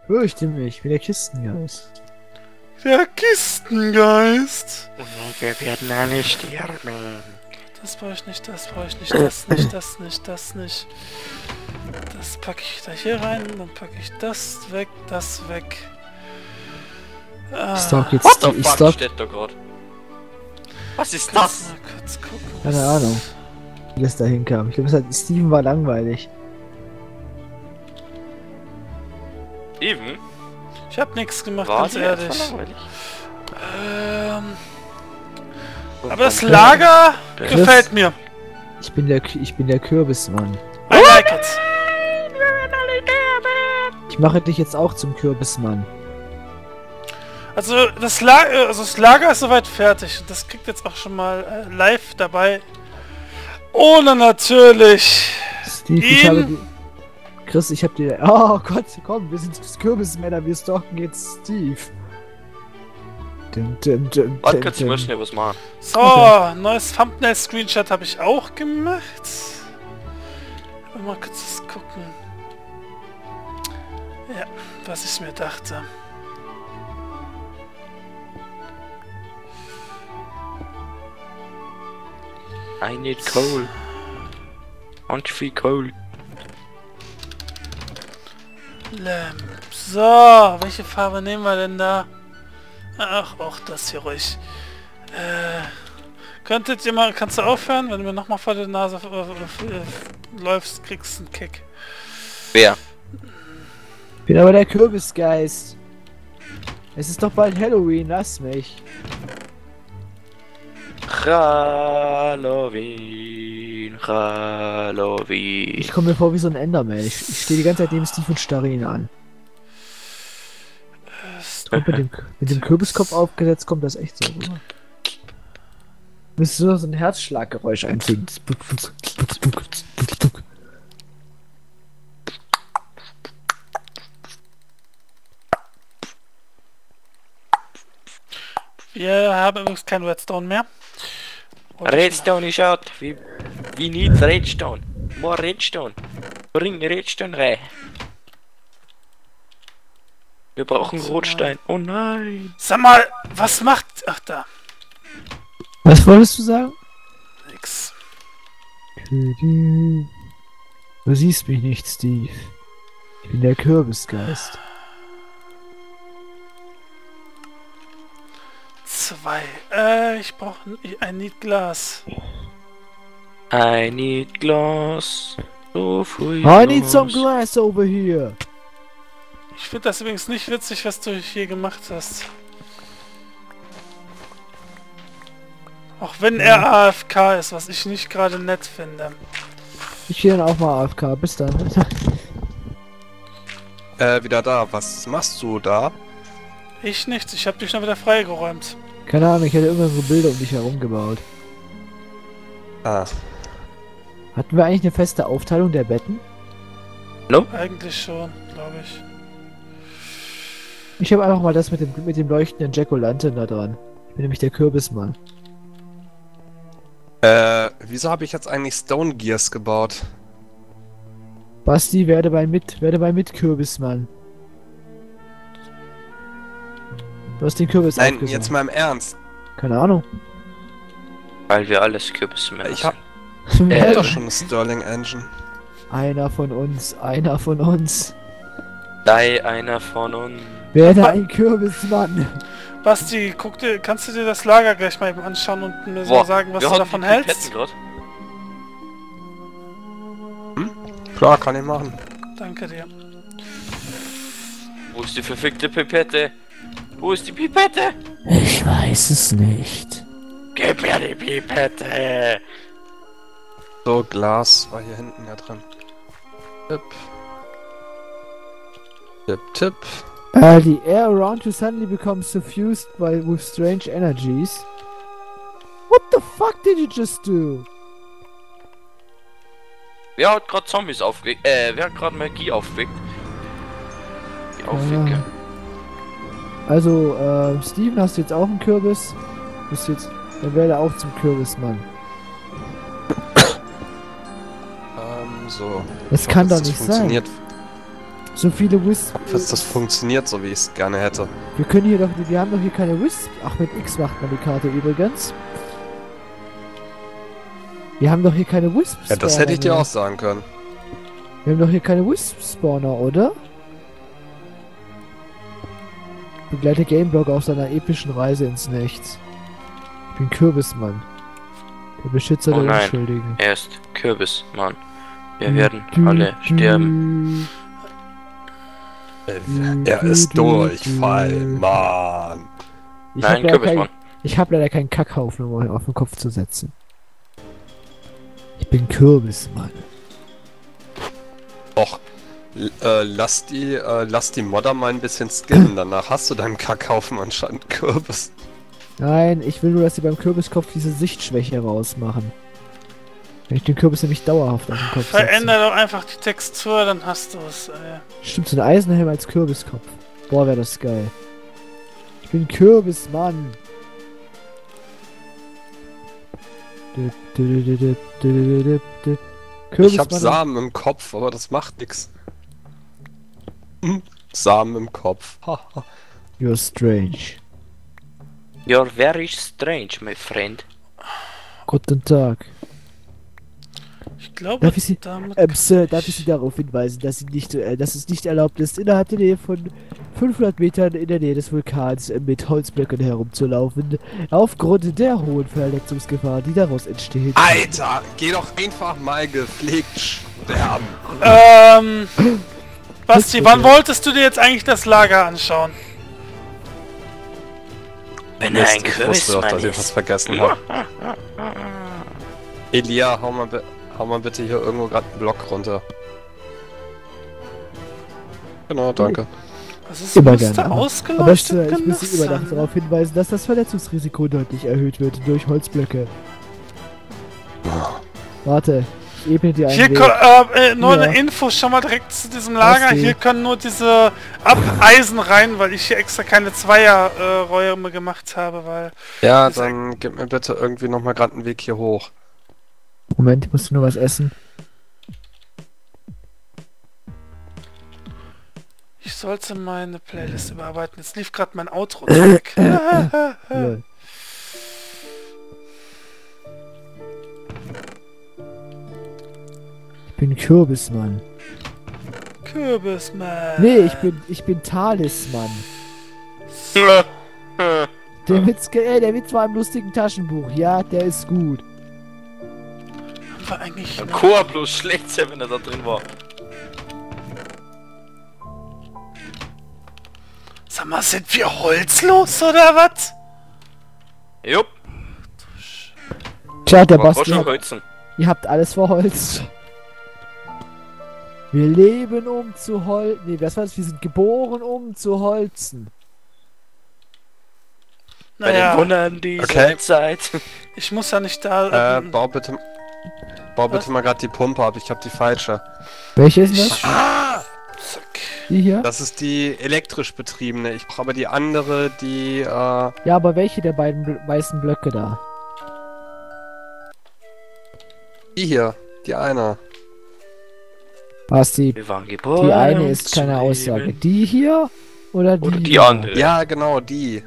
Fürchte mich, wie der Kistengeist. Der Kistengeist. Wir werden alle sterben. Das brauche ich nicht, das brauche ich nicht, das nicht, das nicht, das nicht. Das packe ich da hier rein, dann packe ich das weg, das weg. Ich stalk jetzt. What the Ich fuck stalk. steht da gerade? Was ist das? Mal kurz gucken. Keine Ahnung, wie das da hinkam. Ich glaube, Steven war langweilig. Steven? Ich habe nichts gemacht, War ganz die ehrlich. etwa langweilig? Aber das Lager Chris. gefällt mir. Ich bin der Kürbismann. I like it. Ich mache dich jetzt auch zum Kürbismann. Also das Lager ist soweit fertig. Und das kriegt jetzt auch schon mal live dabei. Ohne natürlich. Steve, ich habe die... Chris, ich hab dir... Oh Gott, komm, wir sind Kürbismänner, wir stalken jetzt Steve. Warte kurz, ich muss schnell was machen. So, Okay. neues Thumbnail-Screenshot habe ich auch gemacht. Mal kurz das gucken. Ja, was ich mir dachte. I need coal. Und viel coal. Lamp. So, welche Farbe nehmen wir denn da? Ach, auch das hier ruhig. Könntet ihr mal, kannst du aufhören? Wenn du mir nochmal vor der Nase läufst, kriegst du einen Kick. Wer? Ich bin aber der Kürbisgeist. Es ist doch bald Halloween, lass mich. Halloween, Halloween. Ich komme mir vor wie so ein Enderman. Ich stehe die ganze Zeit neben Steve und starre ihn an. Und mit dem Kürbiskopf aufgesetzt kommt das echt so rüber. Müsstest du noch so ein Herzschlaggeräusch einfügen. Wir haben übrigens kein Redstone mehr. Redstone ist out. We need Redstone. More Redstone. Bring Redstone rein. Wir brauchen Rotstein. Oh nein. Sag mal, was macht... Ach, da. Was wolltest du sagen? Nix. Du siehst mich nicht, Steve. Ich bin der Kürbisgeist. 2. Ich brauche ein Need Glas. I need glass. So früh. I need some glass over here. Ich finde das übrigens nicht witzig, was du hier gemacht hast. Auch wenn er AFK ist, was ich nicht gerade nett finde. Ich gehe dann auch mal AFK. Bis dann. Wieder da. Was machst du da? Ich nichts, ich habe dich schon wieder freigeräumt. Keine Ahnung, ich hätte irgendwann so Bilder um dich herum gebaut. Ah. Hatten wir eigentlich eine feste Aufteilung der Betten? Eigentlich schon, glaube ich. Ich habe einfach mal das mit dem leuchtenden Jack-O-Lantern da dran. Ich bin nämlich der Kürbismann. Wieso habe ich jetzt eigentlich Stone Gears gebaut? Basti, werde bei Kürbismann. Du hast den Kürbis Nein, aufgesammelt. jetzt mal im Ernst. Keine Ahnung. Weil wir alles Kürbismänner Ich sind. hab doch schon eine Sterling Engine. Einer von uns, einer von uns. Sei einer von uns. Werde ein Kürbismann. Basti, kannst du dir das Lager gleich mal eben anschauen und mir so sagen, was wir du haben davon die hältst? Pipetten grad. Klar, kann ich machen. Danke dir. Wo ist die verfickte Pipette? Wo ist die Pipette? Ich weiß es nicht. Gib mir die Pipette! So, Glas war hier hinten ja drin. Tipp. Tipp, tipp. The air around you suddenly becomes suffused with strange energies. What the fuck did you just do? Wer hat gerade Zombies aufgeweckt? Wer hat gerade Magie aufgeweckt? Die Aufwecker. Also, Steven, hast du jetzt auch einen Kürbis? Dann werde auch zum Kürbismann. So. Das Ich kann hoffe, doch nicht sein. funktioniert. So viele Wisp... Dass das funktioniert, so wie ich es gerne hätte. Wir können hier doch... Wir haben doch hier keine Wisp... Ach, mit X macht man die Karte übrigens. Wir haben doch hier keine Wisp-Spawner. Ja, das hätte ich dir auch sagen können. Wir haben doch hier keine Wisp-Spawner, oder? Begleite Gameblock auf seiner epischen Reise ins Nichts. Ich bin Kürbismann. Der Beschützer Oh der nein. Unschuldigen. Er ist Kürbismann. Wir werden alle sterben. Er ist Durchfall, Mann. Nein, Kürbismann. Ich habe leider keinen Kackhaufen, um euch auf den Kopf zu setzen. Ich bin Kürbismann. Och, lass die Modder mal ein bisschen skinnen, danach hast du deinen Kackhaufen anscheinend Kürbis. Nein, ich will nur, dass sie beim Kürbiskopf diese Sichtschwäche rausmachen. Wenn ich den Kürbis nämlich dauerhaft auf den Kopf setze. Veränder doch einfach die Textur, dann hast du es. Stimmt, so ein Eisenhelm als Kürbiskopf. Boah, wäre das geil. Ich bin Kürbismann. Ich hab Samen im Kopf, aber das macht nix. Samen im Kopf. You're strange. You're very strange, my friend. Guten Tag. Ich glaube, Darf ich Sie, damit... Sir, darf ich Sie darauf hinweisen, dass es nicht erlaubt ist, innerhalb der Nähe von 500 Metern in der Nähe des Vulkans mit Holzblöcken herumzulaufen, aufgrund der hohen Verletzungsgefahr, die daraus entsteht. Alter, geh doch einfach mal gepflegt sterben. Basti, wann wolltest du dir jetzt eigentlich das Lager anschauen? Wenn er ein Ich wusste doch, Kürbismann dass ich was ist. vergessen habe. Elia, hau mal bitte hier irgendwo gerade einen Block runter. Genau, danke. Das ist Immer müsste gerne. Aber ausgeleuchtet Sir, ich muss Sie immer sein. darauf hinweisen, dass das Verletzungsrisiko deutlich erhöht wird durch Holzblöcke. Warte, ich ebne dir einen Hier Weg. nur Ja. eine Info schon mal direkt zu diesem Lager. Basti. Hier können nur diese Abeisen rein, weil ich hier extra keine Zweierräume gemacht habe, weil... Ja, Das- dann gib mir bitte irgendwie nochmal gerade einen Weg hier hoch. Moment, ich muss nur was essen. Ich sollte meine Playlist überarbeiten. Jetzt lief gerade mein Outro weg. Lol. Ich bin Kürbismann. Kürbismann. Nee, ich bin Talisman. Der Witz war im lustigen Taschenbuch. Ja, der ist gut. War eigentlich... Chor bloß schlecht sein, wenn er da drin war. Sag mal, sind wir holzlos oder was? Jupp, Tja, der war Basti schon hat, Holzen. ihr habt alles verholzt. Wir leben um zu holzen. Nee, was war das? Wir sind geboren um zu holzen. Bei den Naja, Wundern dieser Okay. Zeit. ich muss ja nicht da... Bau bitte mal gerade die Pumpe ab, ich hab die falsche. Welche ist das? zack. Die hier? Das ist die elektrisch betriebene, ich brauche aber die andere, die, Ja, aber welche der beiden weißen Blöcke da? die hier, die eine. Basti, Wir waren geboren. die eine um ist zu keine Aussage. leben. Die hier oder die Oder die hier? andere. Ja, genau, die.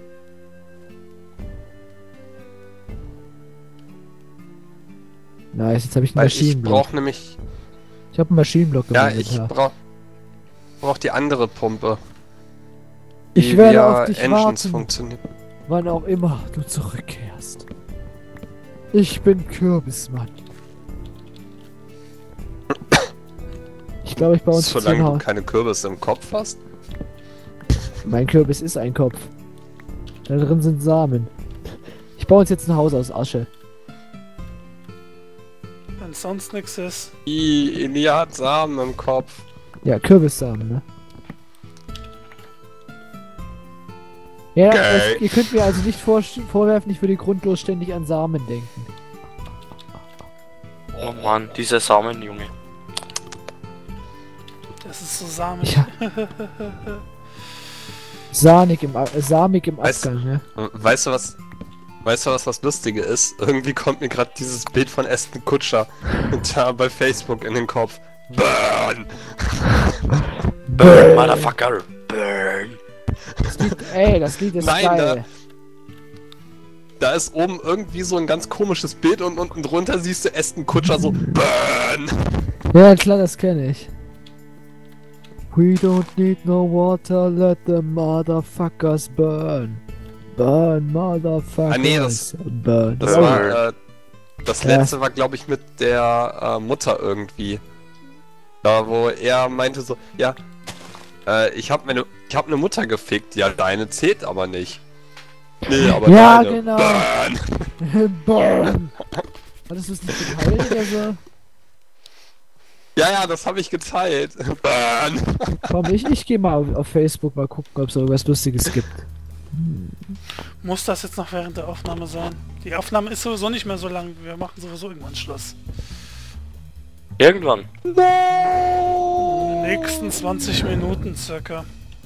Nice, jetzt habe ich einen Weil ich Maschinenblock. brauche nämlich, Ich habe einen Maschinenblock ja, gebildet, ich brauch die andere Pumpe. Ich die werde via auf dich Engines warten, funktioniert. wann auch immer du zurückkehrst. Ich bin Kürbismann. Ich glaube, ich baue uns jetzt Solange ein du Haus. keine Kürbisse im Kopf hast. Mein Kürbis ist ein Kopf. Da drin sind Samen. Ich baue uns jetzt ein Haus aus Asche. Wenn sonst nichts ist. Elia hat Samen im Kopf. Ja, Kürbissamen, ne? Ja, Geil. ihr könnt mir also nicht vorwerfen, ich würde grundlos ständig an Samen denken. Oh Mann, dieser Samenjunge. Das ist so samig. Ja. Samig im Weißt- Abgang, ne? Weißt du was das Lustige ist? Irgendwie kommt mir gerade dieses Bild von Aston Kutscher da bei Facebook in den Kopf. Burn! Burn, Motherfucker! Burn! Das Lied ist Nein, geil. Da ist oben irgendwie so ein ganz komisches Bild und unten drunter siehst du Aston Kutscher so Burn! Ja, klar, das kenne ich. We don't need no water, let the motherfuckers burn. Burn, motherfuckers. Ah, nee, das burn. war, das Ja. letzte war, glaube ich, mit der Mutter irgendwie. Da, wo er meinte so, ja, ich hab ne Mutter gefickt, ja, deine zählt aber nicht. Nee, aber Ja, deine. genau. Burn! Burn. Hattest du es nicht geteilt oder so? Ja, das habe ich geteilt. Burn! Komm, ich gehe mal auf Facebook mal gucken, ob es irgendwas Lustiges gibt. Muss das jetzt noch während der Aufnahme sein? Die Aufnahme ist sowieso nicht mehr so lang. Wir machen sowieso irgendwann Schluss. Irgendwann. In den nächsten 20 Minuten circa.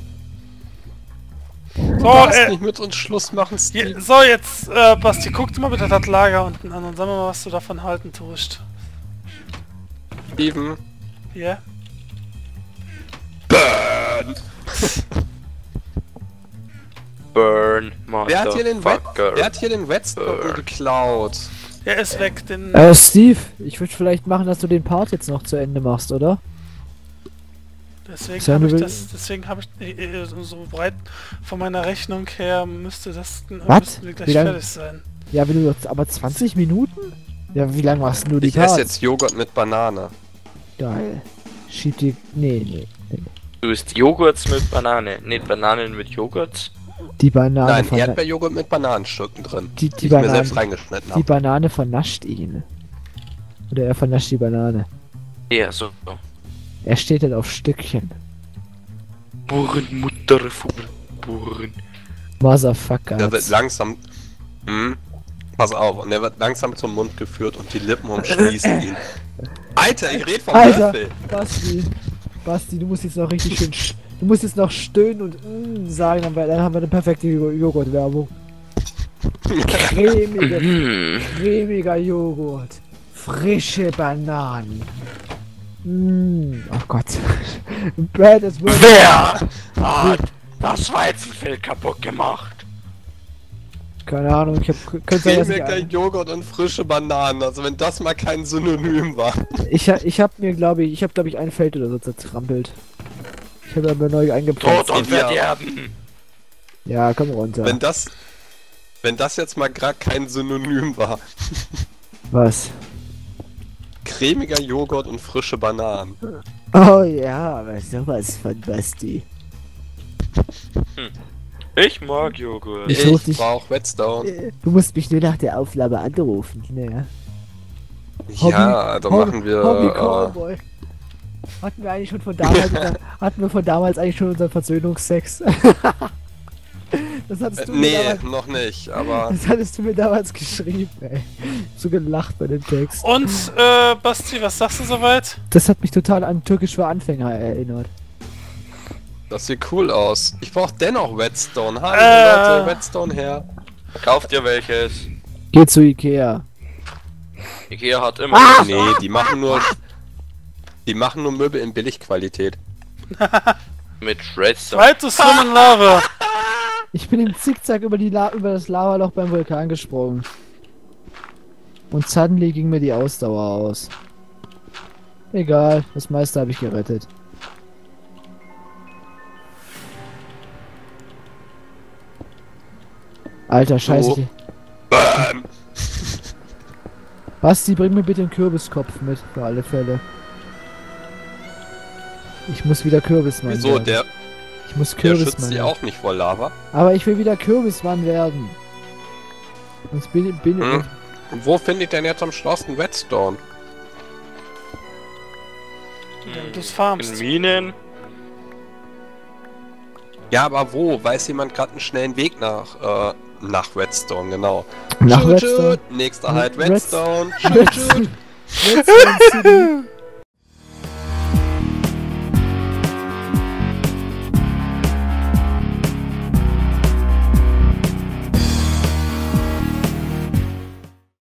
Du So, darfst nicht mit uns Schluss machen, Steve. so jetzt, Basti, guck dir mal bitte das Lager unten an und sag mir mal, was du davon halten tust. Steven. Ja? Burn! Burn, Wer hat hier den Motherfucker. Redstone geklaut? Er ist weg, den... Steve, ich würde vielleicht machen, dass du den Part jetzt noch zu Ende machst, oder? Deswegen Sam, habe ich du das, so breit von meiner Rechnung her müssten wir gleich Wie lang- fertig sein. Ja, wenn du jetzt aber 20 Minuten? Ja, wie lange machst du die Ich esse Parts? jetzt Joghurt mit Banane. Geil. Schieb die... Nee. Du isst Joghurts mit Banane, nicht Bananen mit Joghurt. Die Banane Nein, von Erdbeerjoghurt mit Bananenstücken drin. die Die ich mir Banane, selbst reingeschnitten die habe. Banane vernascht ihn. Oder er vernascht die Banane. Ja, so. Er steht halt auf Stückchen. Burren, Muttervogel. Burren. Motherfucker. Der wird langsam... Pass auf, und der wird langsam zum Mund geführt und die Lippen umschließen ihn. Alter, ich red vom Alter, Löffel. Basti, du musst jetzt noch richtig schön... Du musst jetzt noch stöhnen und sagen, dann haben wir eine perfekte Joghurt-Werbung. Cremiger Joghurt. Frische Bananen. Oh Gott. Brad ist wirklich... Wer hat das Weizenfeld kaputt gemacht? Keine Ahnung, ich hab... Könnte sein, dass Cremiger ich, Joghurt und frische Bananen. Also wenn das mal kein Synonym war. ich hab mir, glaube ich, ein Feld oder so zertrampelt. Ich habe aber neu eingepflanzt. Tod und Ja. Verderben. Ja, komm runter. Wenn das jetzt mal gerade kein Synonym war. Was? Cremiger Joghurt und frische Bananen. Oh ja, aber sowas von Basti. Ich mag Joghurt. Ich such Ich dich- brauch Redstone. Du musst mich nur nach der Aufnahme anrufen, ne? Ja, dann machen wir... Hobby Cowboy. Hatten wir eigentlich schon von damals, eigentlich schon unseren Versöhnungsex? Das hattest du mir nee, damals, noch nicht, aber... das hattest du mir damals geschrieben, ey. So gelacht bei dem Text. Und, Basti, was sagst du soweit? Das hat mich total an Türkisch für Anfänger erinnert. Das sieht cool aus. Ich brauch dennoch Redstone. Hallo Leute, Redstone her. Kauft ihr welches? Geh zu Ikea. Ikea hat immer... Nee, die machen nur Möbel in Billigqualität. Mit Redstone. Right to swim in lava. Ich bin im Zickzack über das Lavaloch beim Vulkan gesprungen. Und suddenly ging mir die Ausdauer aus. Egal, das meiste habe ich gerettet. Alter, scheiße. So. Bam. Basti, bring mir bitte einen Kürbiskopf mit, für alle Fälle. Ich muss wieder Kürbismann Wieso? werden. Der Ich muss schützt Kürbismann sie werden. auch nicht vor Lava. Aber ich will wieder Kürbismann werden. Sonst bin Hm. Und wo finde ich denn jetzt am schlausten Redstone? Du In farmst. Minen. Ja, aber wo? Weiß jemand gerade einen schnellen Weg nach Redstone, genau. nach Shoot, Redstone. shoot. Nächster halt Redstone. Redstone. Shoot, shoot. Redstone City.